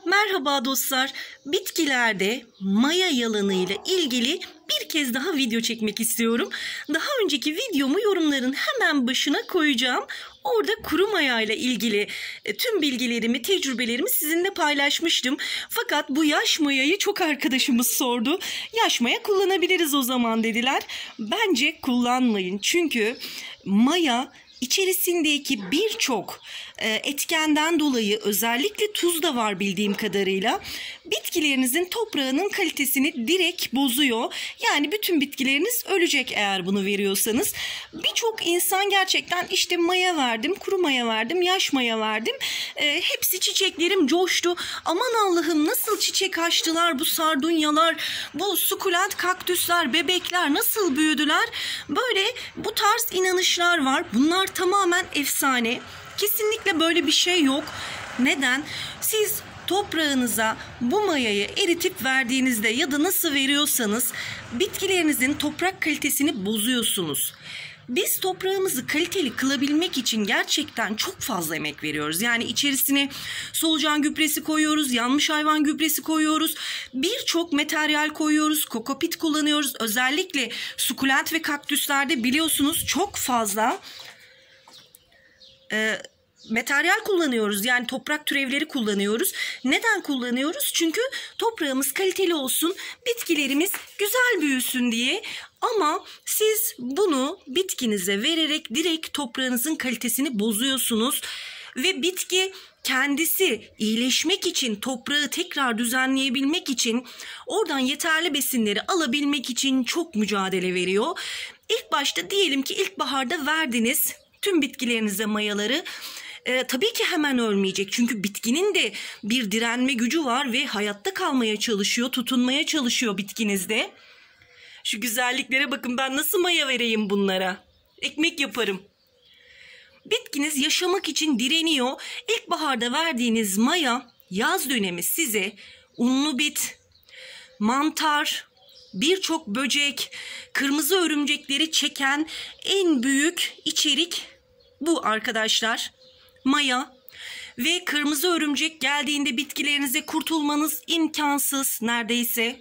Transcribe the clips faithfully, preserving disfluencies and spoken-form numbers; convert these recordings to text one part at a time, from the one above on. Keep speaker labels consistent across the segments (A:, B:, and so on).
A: Merhaba dostlar. Bitkilerde maya yalanıyla ilgili bir kez daha video çekmek istiyorum. Daha önceki videomu yorumların hemen başına koyacağım. Orada kuru maya ile ilgili tüm bilgilerimi, tecrübelerimi sizinle paylaşmıştım. Fakat bu yaş mayayı çok arkadaşımız sordu. Yaş maya kullanabiliriz o zaman dediler. Bence kullanmayın. Çünkü maya İçerisindeki birçok etkenden dolayı, özellikle tuz da var bildiğim kadarıyla, bitkilerinizin toprağının kalitesini direkt bozuyor. Yani bütün bitkileriniz ölecek eğer bunu veriyorsanız. Birçok insan gerçekten işte maya verdim, kuru maya verdim, yaş maya verdim. E, hepsi çiçeklerim coştu. Aman Allah'ım nasıl çiçek açtılar bu sardunyalar, bu sukulent kaktüsler, bebekler nasıl büyüdüler. Böyle bu tarz inanışlar var. Bunlar tamamen efsane. Kesinlikle böyle bir şey yok. Neden? Siz toprağınıza bu mayayı eritip verdiğinizde ya da nasıl veriyorsanız bitkilerinizin toprak kalitesini bozuyorsunuz. Biz toprağımızı kaliteli kılabilmek için gerçekten çok fazla emek veriyoruz. Yani içerisine solucan gübresi koyuyoruz, yanmış hayvan gübresi koyuyoruz, birçok materyal koyuyoruz, kokopit kullanıyoruz. Özellikle sukulent ve kaktüslerde biliyorsunuz çok fazla e, materyal kullanıyoruz. Yani toprak türevleri kullanıyoruz. Neden kullanıyoruz? Çünkü toprağımız kaliteli olsun, bitkilerimiz güzel büyüsün diye. Ama siz bunu bitkinize vererek direkt toprağınızın kalitesini bozuyorsunuz. Ve bitki kendisi iyileşmek için, toprağı tekrar düzenleyebilmek için, oradan yeterli besinleri alabilmek için çok mücadele veriyor. İlk başta diyelim ki ilkbaharda verdiniz tüm bitkilerinize mayaları. Ee, tabii ki hemen ölmeyecek. Çünkü bitkinin de bir direnme gücü var ve hayatta kalmaya çalışıyor, tutunmaya çalışıyor bitkinizde. Şu güzelliklere bakın, ben nasıl maya vereyim bunlara? Ekmek yaparım. Bitkiniz yaşamak için direniyor. İlkbaharda verdiğiniz maya yaz dönemi size unlu bit, mantar, birçok böcek, kırmızı örümcekleri çeken en büyük içerik bu arkadaşlar. Maya. Ve kırmızı örümcek geldiğinde bitkilerinize kurtulmanız imkansız neredeyse.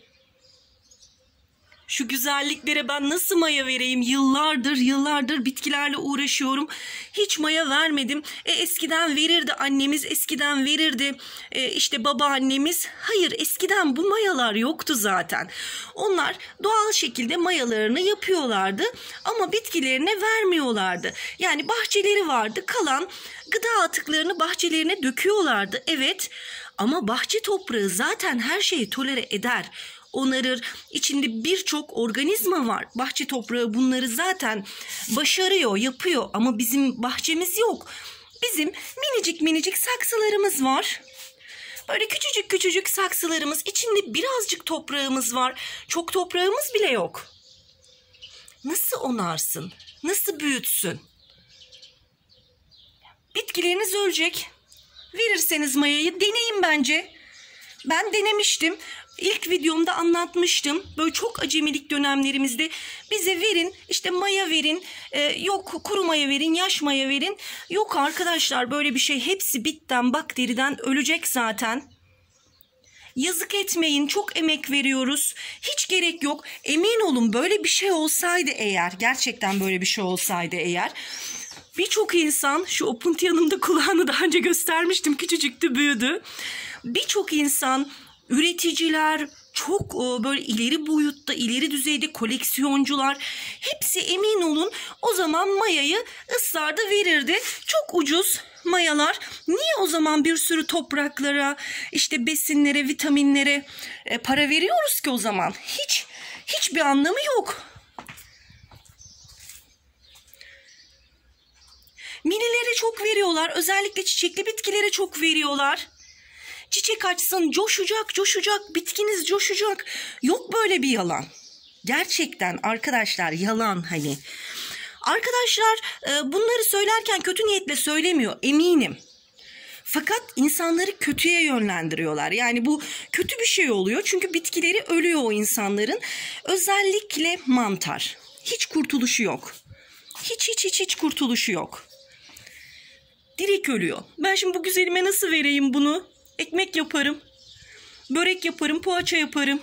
A: Şu güzelliklere ben nasıl maya vereyim? Yıllardır yıllardır bitkilerle uğraşıyorum. Hiç maya vermedim. E, eskiden verirdi annemiz, eskiden verirdi e, işte babaannemiz. Hayır, eskiden bu mayalar yoktu zaten. Onlar doğal şekilde mayalarını yapıyorlardı ama bitkilerine vermiyorlardı. Yani bahçeleri vardı, kalan gıda atıklarını bahçelerine döküyorlardı. Evet, ama bahçe toprağı zaten her şeyi tolere eder. Onarır. İçinde birçok organizma var. Bahçe toprağı bunları zaten başarıyor, yapıyor. Ama bizim bahçemiz yok. Bizim minicik minicik saksılarımız var. Böyle küçücük küçücük saksılarımız. İçinde birazcık toprağımız var. Çok toprağımız bile yok. Nasıl onarsın? Nasıl büyütsün? Bitkileriniz ölecek. Verirseniz mayayı deneyin bence. Ben denemiştim. İlk videomda anlatmıştım. Böyle çok acemilik dönemlerimizde bize verin, işte maya verin, e, yok kuru maya verin, yaş maya verin. Yok arkadaşlar, böyle bir şey. Hepsi bitten, bakteriden ölecek zaten. Yazık etmeyin, çok emek veriyoruz. Hiç gerek yok. Emin olun, böyle bir şey olsaydı eğer, gerçekten böyle bir şey olsaydı eğer, birçok insan, şu opuntiyanımda kulağını daha önce göstermiştim, küçücüktü, büyüdü. Birçok insan, üreticiler, çok böyle ileri boyutta, ileri düzeyde koleksiyoncular, hepsi emin olun o zaman mayayı ısrarda verirdi. Çok ucuz mayalar. Niye o zaman bir sürü topraklara, işte besinlere, vitaminlere e, para veriyoruz ki o zaman? Hiç, hiçbir anlamı yok. Minilere çok veriyorlar. Özellikle çiçekli bitkilere çok veriyorlar. Çiçek açsın, coşacak, coşacak, bitkiniz coşacak. Yok böyle bir yalan. Gerçekten arkadaşlar, yalan hani. Arkadaşlar bunları söylerken kötü niyetle söylemiyor, eminim. Fakat insanları kötüye yönlendiriyorlar. Yani bu kötü bir şey oluyor. Çünkü bitkileri ölüyor o insanların. Özellikle mantar. Hiç kurtuluşu yok. Hiç hiç hiç hiç kurtuluşu yok. Direkt ölüyor. Ben şimdi bu güzelime nasıl vereyim bunu? Ekmek yaparım. Börek yaparım, poğaça yaparım.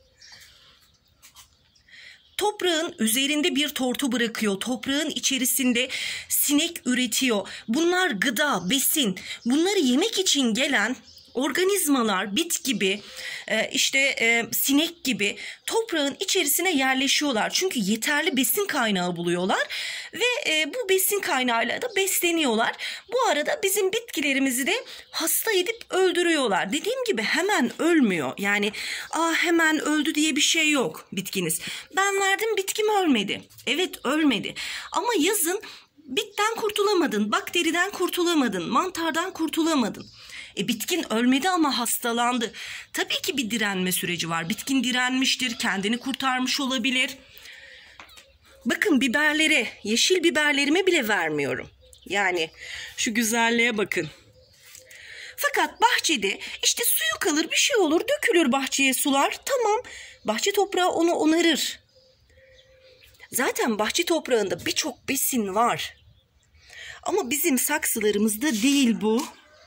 A: Toprağın üzerinde bir tortu bırakıyor. Toprağın içerisinde sinek üretiyor. Bunlar gıda, besin. Bunları yemek için gelen organizmalar, bit gibi, işte sinek gibi toprağın içerisine yerleşiyorlar. Çünkü yeterli besin kaynağı buluyorlar ve bu besin kaynağıyla da besleniyorlar. Bu arada bizim bitkilerimizi de hasta edip öldürüyorlar. Dediğim gibi hemen ölmüyor. Yani Aa, hemen öldü diye bir şey yok bitkiniz. Ben verdim, bitkim ölmedi. Evet, ölmedi. Ama yazın bitten kurtulamadın, bakteriden kurtulamadın, mantardan kurtulamadın. E, bitkin ölmedi ama hastalandı. Tabii ki bir direnme süreci var. Bitkin direnmiştir, kendini kurtarmış olabilir. Bakın biberlere, yeşil biberlerime bile vermiyorum. Yani şu güzelliğe bakın. Fakat bahçede işte suyu kalır, bir şey olur, dökülür bahçeye sular. Tamam, bahçe toprağı onu onarır. Zaten bahçe toprağında birçok besin var. Ama bizim saksılarımızda değil bu.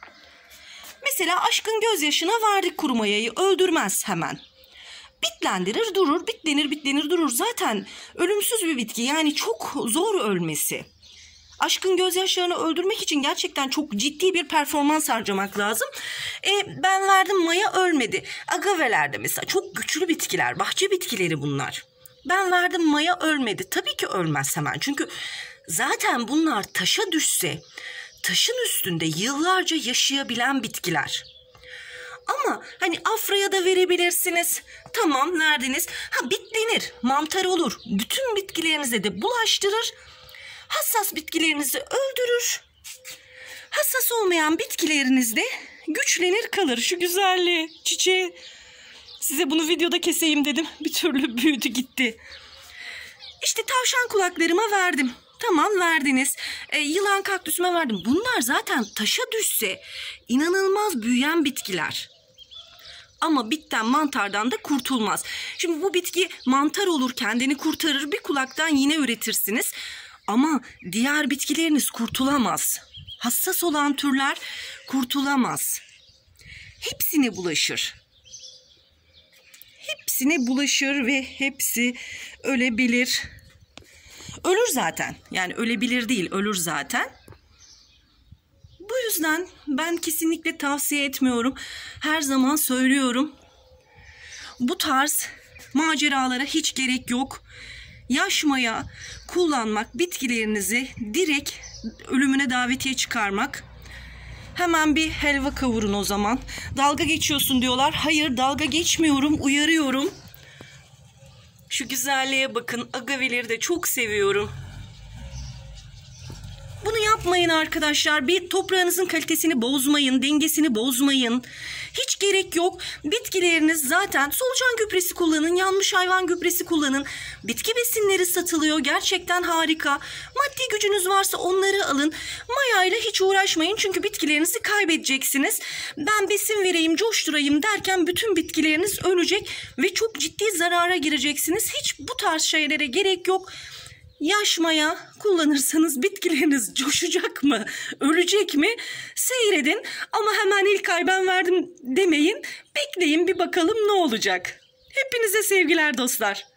A: Mesela aşkın gözyaşına verdik kuru mayayı, öldürmez hemen. Bitlendirir durur, bitlenir bitlenir durur. Zaten ölümsüz bir bitki, yani çok zor ölmesi. Aşkın gözyaşlarını öldürmek için gerçekten çok ciddi bir performans harcamak lazım. E, ben verdim, maya ölmedi. Agavelerde mesela çok güçlü bitkiler, bahçe bitkileri bunlar. Ben verdim, maya ölmedi. Tabii ki ölmez hemen. Çünkü zaten bunlar taşa düşse, taşın üstünde yıllarca yaşayabilen bitkiler. Ama hani afraya da verebilirsiniz. Tamam, verdiniz. Ha, bitlenir, mantar olur. Bütün bitkilerinize de bulaştırır. Hassas bitkilerinizi öldürür. Hassas olmayan bitkileriniz de güçlenir kalır. Şu güzelliği, çiçeği. Size bunu videoda keseyim dedim. Bir türlü büyüdü gitti. İşte tavşan kulaklarıma verdim. Tamam, verdiniz. E, yılan kaktüsüme verdim. Bunlar zaten taşa düşse inanılmaz büyüyen bitkiler. Ama bitten, mantardan da kurtulmaz. Şimdi bu bitki mantar olur, kendini kurtarır. Bir kulaktan yine üretirsiniz. Ama diğer bitkileriniz kurtulamaz. Hassas olan türler kurtulamaz. Hepsine bulaşır. Hepsine bulaşır ve hepsi ölebilir. Ölür zaten. Yani ölebilir değil, ölür zaten. Bu yüzden ben kesinlikle tavsiye etmiyorum. Her zaman söylüyorum. Bu tarz maceralara hiç gerek yok. Yaş maya kullanmak, bitkilerinizi direkt ölümüne davetiye çıkarmak. Hemen bir helva kavurun o zaman. Dalga geçiyorsun diyorlar. Hayır, dalga geçmiyorum, uyarıyorum. Şu güzelliğe bakın. Agaveleri de çok seviyorum. Bunu yapmayın arkadaşlar. Bir toprağınızın kalitesini bozmayın, dengesini bozmayın. Hiç gerek yok. Bitkileriniz zaten solucan gübresi kullanın, yanmış hayvan gübresi kullanın. Bitki besinleri satılıyor. Gerçekten harika. Maddi gücünüz varsa onları alın. Mayayla hiç uğraşmayın çünkü bitkilerinizi kaybedeceksiniz. Ben besin vereyim, coşturayım derken bütün bitkileriniz ölecek ve çok ciddi zarara gireceksiniz. Hiç bu tarz şeylere gerek yok. Yaş maya kullanırsanız bitkileriniz coşacak mı, ölecek mi? Seyredin ama hemen ilk ay ben verdim demeyin. Bekleyin bir bakalım ne olacak. Hepinize sevgiler dostlar.